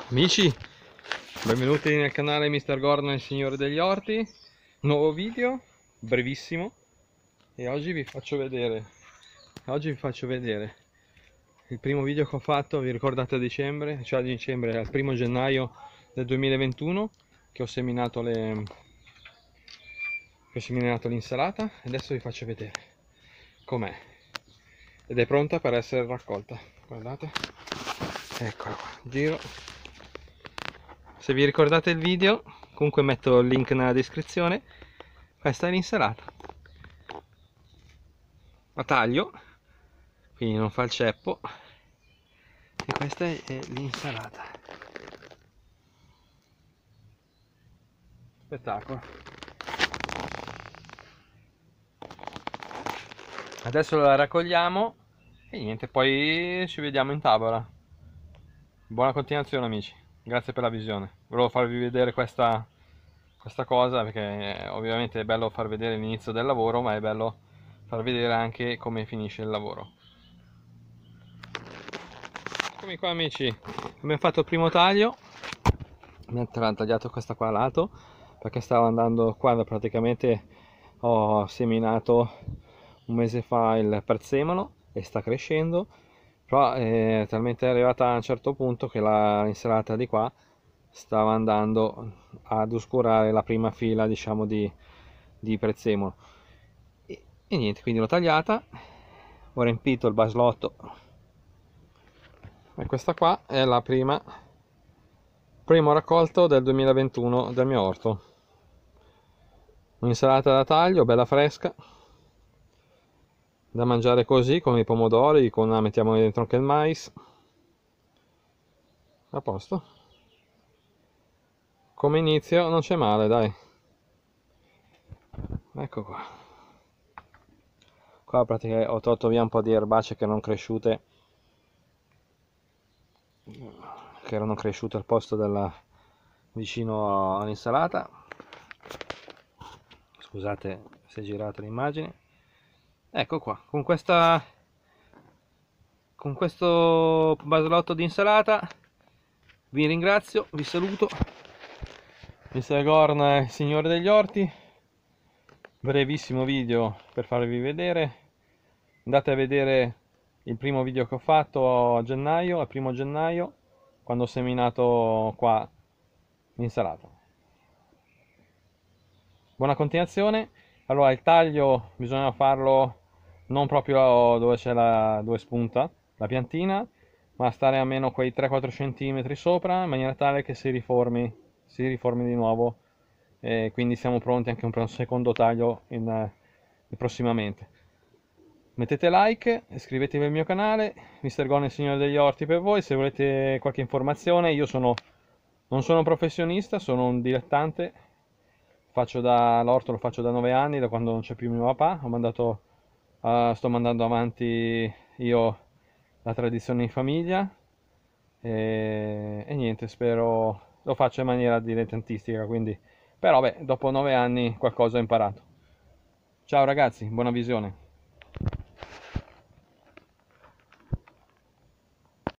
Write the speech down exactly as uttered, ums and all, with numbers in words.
Amici, benvenuti nel canale mister Gordon, il signore degli orti. Nuovo video, brevissimo. E oggi vi faccio vedere Oggi vi faccio vedere il primo video che ho fatto. Vi ricordate a dicembre? Cioè a dicembre, al primo gennaio del duemilaventuno, che ho seminato le che ho seminato l'insalata. Adesso vi faccio vedere com'è. Ed è pronta per essere raccolta. Guardate. Eccola qua. Giro. Se vi ricordate il video, comunque metto il link nella descrizione. Questa è l'insalata. La taglio, quindi non fa il ceppo. E questa è l'insalata. Spettacolo. Adesso la raccogliamo e niente, poi ci vediamo in tavola. Buona continuazione, amici. Grazie per la visione. Volevo farvi vedere questa, questa cosa perché ovviamente è bello far vedere l'inizio del lavoro, ma è bello far vedere anche come finisce il lavoro. Eccomi qua, amici. Abbiamo fatto il primo taglio. Abbiamo tagliato questa qua a lato perché stava andando qua. Praticamente ho seminato un mese fa il prezzemolo e sta crescendo, però è talmente arrivata a un certo punto che l'insalata di qua stava andando ad oscurare la prima fila, diciamo, di, di prezzemolo e, e niente, quindi l'ho tagliata, ho riempito il baslotto e questa qua è la prima primo raccolto del duemilaventuno del mio orto. Un'insalata da taglio bella fresca da mangiare così, con i pomodori, con mettiamo dentro anche il mais. A posto. Come inizio non c'è male, dai. Ecco qua. Qua praticamente ho tolto via un po' di erbacce che erano cresciute che erano cresciute al posto della vicino all'insalata. Scusate se girate l'immagine. Ecco qua, con questa con questo basalotto di insalata vi ringrazio, vi saluto. mister Gordon è il signore degli orti. Brevissimo video per farvi vedere. Andate a vedere il primo video che ho fatto a gennaio, al primo gennaio, quando ho seminato qua l'insalata. Buona continuazione. Allora, il taglio bisogna farlo non proprio dove c'è la dove spunta la piantina, ma stare almeno quei tre quattro centimetri sopra, in maniera tale che si riformi si riformi di nuovo, e quindi siamo pronti anche per un secondo taglio in, in prossimamente. Mettete like, iscrivetevi al mio canale, mister Gordon il signore degli orti per voi. Se volete qualche informazione, io sono non sono un professionista, sono un dilettante. Faccio da l'orto lo faccio da nove anni, da quando non c'è più mio papà. Ho mandato uh, sto mandando avanti io la tradizione in famiglia e, e niente, spero lo faccio in maniera dilettantistica, quindi però beh, dopo nove anni qualcosa ho imparato. Ciao ragazzi, buona visione.